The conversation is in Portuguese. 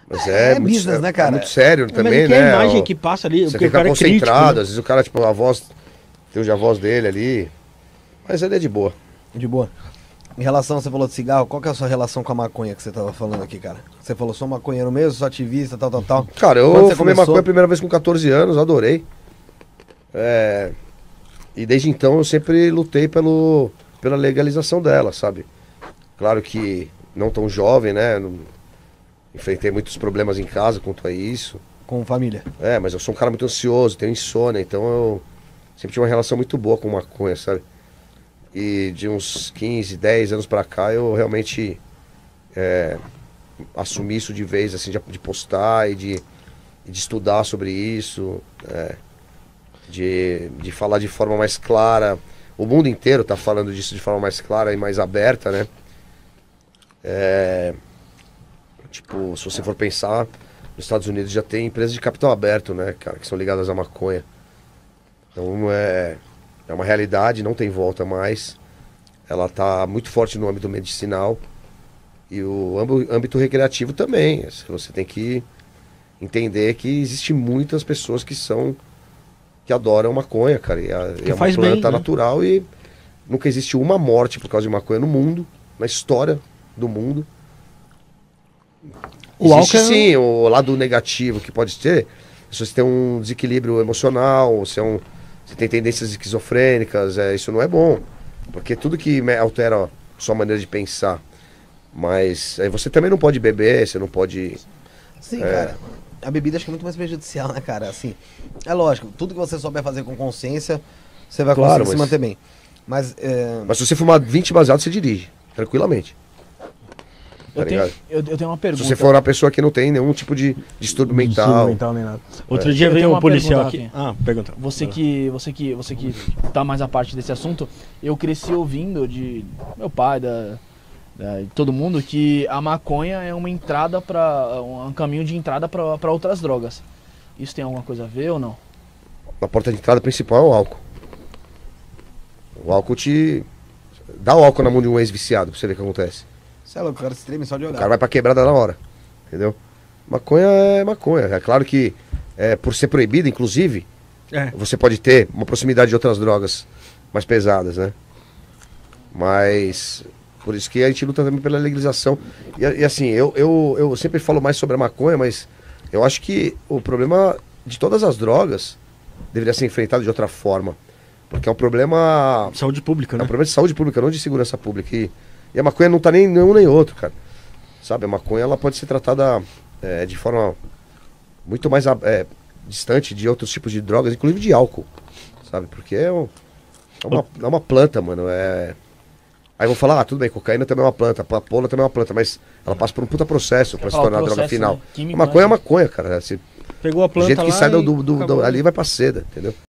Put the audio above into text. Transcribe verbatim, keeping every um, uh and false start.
Mas é, É muito, business, é- né, cara? É muito sério Mas também, é que a né? imagem Ó, que passa ali, Você porque o fica cara é crítico, concentrado, né? às vezes o cara, tipo, a voz, tem o a voz dele ali. Mas ele é de boa. De boa. Em relação, você falou de cigarro, qual que é a sua relação com a maconha que você tava falando aqui, cara? Você falou, sou maconheiro mesmo, sou ativista, tal, tal, tal. Cara, eu Quando você fumei começou? maconha a primeira vez com catorze anos, adorei. É, e desde então eu sempre lutei pelo, pela legalização dela, sabe? Claro que não tão jovem, né? Não- enfrentei muitos problemas em casa quanto a isso. Com família. É, mas eu sou um cara muito ansioso, tenho insônia, então eu sempre tive uma relação muito boa com maconha, sabe? E de uns quinze, dez anos pra cá eu realmente é, assumi isso de vez, assim, de, de postar e de, e de estudar sobre isso, é, de, de falar de forma mais clara. O mundo inteiro tá falando disso de forma mais clara e mais aberta, né? É, tipo, se você for pensar, nos Estados Unidos já tem empresas de capital aberto, né, cara, que são ligadas à maconha. Então é, é uma realidade, não tem volta mais. Ela tá muito forte no âmbito medicinal e o âmb- âmbito recreativo também. Você tem que entender que existe muitas pessoas que são que adoram maconha, cara. E, a, e é uma faz bem, planta né? natural e nunca existe uma morte por causa de maconha no mundo, na história do mundo. O Existe álcool é- sim o lado negativo que pode ter. Se você tem um desequilíbrio emocional, você, é um, você tem tendências esquizofrênicas, é, isso não é bom. Porque tudo que me- altera a sua maneira de pensar. Mas aí você também não pode beber, você não pode. Sim, É. cara. A bebida acho que é muito mais prejudicial, né, cara? Assim, é lógico, tudo que você souber fazer com consciência, você vai Claro, conseguir se mas- manter bem. Mas, é, Mas se você fumar vinte baseados, você dirige, tranquilamente. Tá Eu tenho, ligado? eu, eu tenho uma pergunta. Se você for uma pessoa que não tem nenhum tipo de distúrbio mental. Distúrbio mental nem nada. Outro Eu dia tenho veio uma um policial pergunta, aqui. Ah, pergunta. Você que, você que, você que tá mais à parte desse assunto, eu cresci ouvindo de meu pai, da, da- de todo mundo, que a maconha é uma entrada para um caminho de entrada para outras drogas. Isso tem alguma coisa a ver ou não? A porta de entrada principal é o álcool. O álcool te. Dá o álcool na mão de um ex-viciado pra você ver o que acontece. sei lá, o cara se treme só de O olhar. cara vai pra quebrada na hora. Entendeu? Maconha é maconha. É claro que, é, por ser proibida, inclusive, É. você pode ter uma proximidade de outras drogas mais pesadas, né? Mas. Por isso que a gente luta também pela legalização. E, e assim, eu, eu, eu sempre falo mais sobre a maconha, mas eu acho que o problema de todas as drogas deveria ser enfrentado de outra forma. Porque é um problema. Saúde pública, É né? um problema de saúde pública, não de segurança pública. E, e a maconha não tá nem nenhum nem outro, cara. Sabe, a maconha ela pode ser tratada é, de forma muito mais é, distante de outros tipos de drogas, inclusive de álcool. Sabe, porque é, um- é uma, é uma planta, mano. É... Aí eu vou falar, ah, tudo bem, cocaína também é uma planta, papoula também é uma planta, mas ela passa por um puta processo pra se falar, o tornar a droga processo, final. né? Químico, A maconha é né? maconha, cara. Se, Pegou a do planta jeito que lá sai do, e do- do- acabou. ali vai pra seda, entendeu?